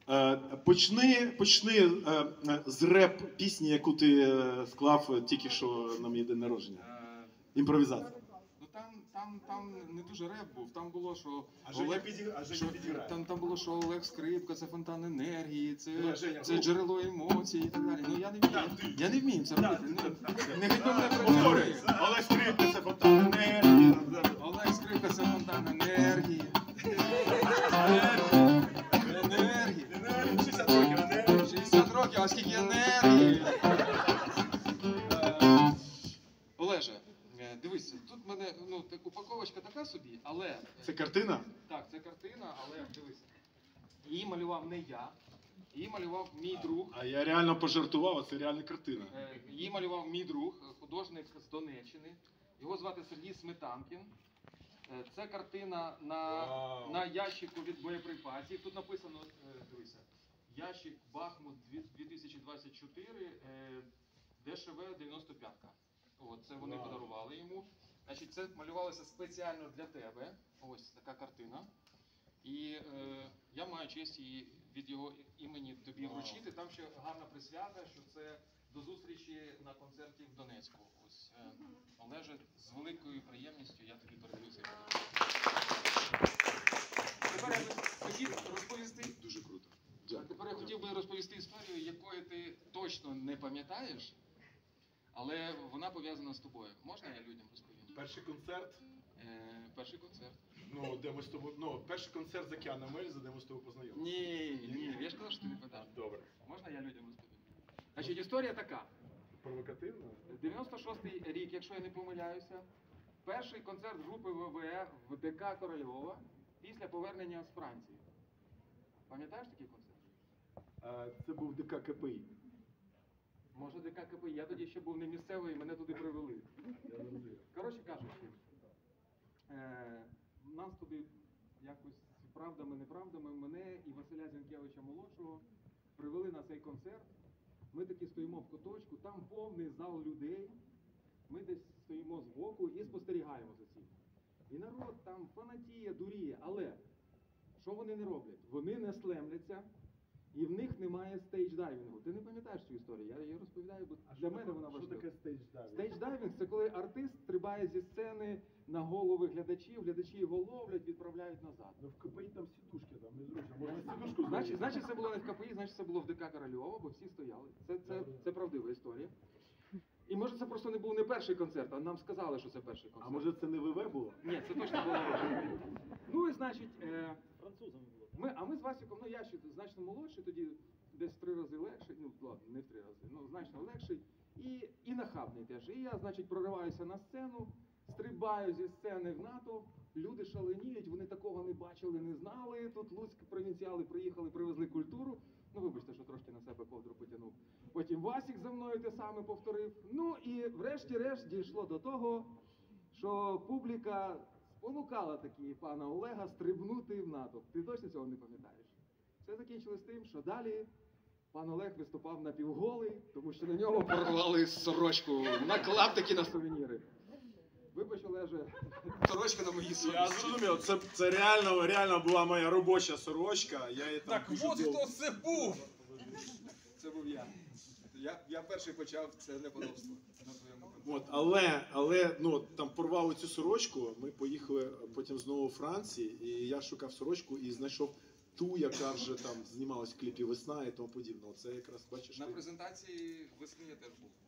Почни з реп-пісні, яку ти склав тільки що на мій день народження. Імпровізація. Ну там не дуже реп був, там було, що Там було, що Олег Скрипка, це фонтан енергії, це джерело емоцій і так далі. Ну я не вмію це робити. Не гидно мене працює. Олег Скрипка, це фонтан енергії. Олег Скрипка, це фонтан енергії. 60 років енергії. 60 років, а скільки енергії. Олеже, дивись, тут в мене упаковочка така собі, але... Це картина? Так, це картина, але дивись. Її малював не я, її малював мій друг. А я реально пожартував, а це реальна картина. Її малював мій друг, художник з Донеччини. Його звати Сергій Сметанкін. Це картина на ящику від боєприпасів. Тут написано, дивися, ящик Бахмут 2024, ДШВ 95-ка. Це вони подарували йому. Значить, це малювалося спеціально для тебе. Ось така картина. І я маю честь її від його імені тобі вручити. Там ще гарна присвята, що це до зустрічі на концерті в Донецьку. Ось, Олеже, з великою приємністю я тобі передаю цей подарунок. Тепер я хотів розповісти... Дуже круто. Тепер я хотів би розповісти історію, якої ти точно не пам'ятаєш, але вона пов'язана з тобою. Можна я людям розповім? Перший концерт? Перший концерт. Де ми з тобою, перший концерт з Океана Мельза, де ми з тобою познайомилися. Ні, я ж казав, що ти не пам'ятаєш. Добре. Можна я людям розповім? Значить, історія така. Провокативно? 96-й рік, якщо я не помиляюся, перший концерт групи ВВЕ в ДК Корольова після повернення з Франції. Пам'ятаєш такий концерт? Це був ДК КПІ. Може ДК КПІ, я тоді ще був не місцевий, мене туди привели. Коротше кажучи, нас туди якось правдами-неправдами, мене і Василя Зінкевича-молодшого привели на цей концерт. Ми таки стоїмо в куточку, там повний зал людей, ми десь стоїмо збоку і спостерігаємо за цим. І народ там фанатіє, дуріє, але що вони не роблять? Вони не слемляться, і в них немає стейдж-дайвінгу. Ти не пам'ятаєш цю історію? Я її розповідаю, бо для мене вона важлива. Що таке стейдж-дайвінг? Стейдж-дайвінг – це коли артист стрибає зі сцени на голови глядачів, глядачі його ловлять, відправляють назад. Ну в КПІ там сідушки, там незручно. Можна сідушку Значить це було не в КПІ, значить це було в ДК Корольова, бо всі стояли. Це правдива історія. І може це просто не був не перший концерт, а нам сказали, що це перший концерт. А може це не ВВ було? Ні, це точно було ВВ. Ну і значить, Французами було. ми з Васиком, я ще значно молодший, тоді десь в 3 рази легший, ну ладно, не в 3 рази, значно легший і нахабний теж. І я, значить, прориваюся на сцену, стрибаю зі сцени в НАТО, люди шаленіють, вони такого не бачили, не знали. Тут луцькі провінціали приїхали, привезли культуру. Ну, вибачте, що трошки на себе ковдру потягнув. Потім Васик за мною те саме повторив. Ну і врешті-решт дійшло до того, що публіка спонукала таки пана Олега стрибнути в натовп. Ти точно цього не пам'ятаєш? Все закінчилось тим, що далі пан Олег виступав напівголий, тому що на нього порвали сорочку на клаптики на сувеніри. Вибач, Олеже, сорочка на моїй совісті. Я зрозумів, це реально була моя робоча сорочка. Я її там Так от хто це був! Це був я. Я перший почав це неподобство на своєму концерті. Але там порвали цю сорочку, ми поїхали потім знову у Франції, і я шукав сорочку і знайшов ту, яка вже там знімалась в кліпі «Весна» і тому подібне. Це якраз, бачиш, На презентації «Весни» я теж був.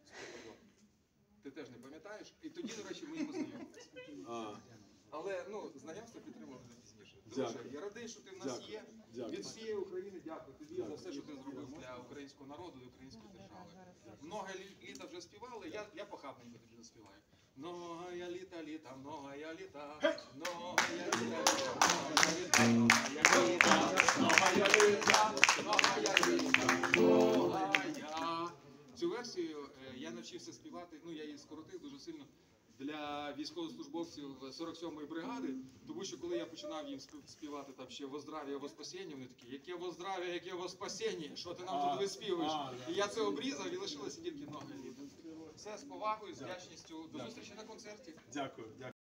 Ти теж не пам'ятаєш? І тоді, до речі, ми і познайомилися. Але, знайомство підтримали вже пізніше. Друже, я радий, що ти в нас є. Дякую. Від всієї України дякую тобі за все, що ти зробив для українського народу і української держави. Много літа вже співали, я похабненько тобі заспіваю. Много я літа, много я літа, много я літа, много я. Цю версію я навчився співати, я її скоротив дуже сильно, для військовослужбовців 47-ї бригади, тому що коли я починав їм співати там ще «Во здрав'я, во спасіння», вони такі: «Яке во здрав'я, яке во спасіння, що ти нам тут виспівуєш?» І я це обрізав, і лишилося тільки «Много літа». Все з повагою, з вдячністю. До зустрічі на концерті. Дякую.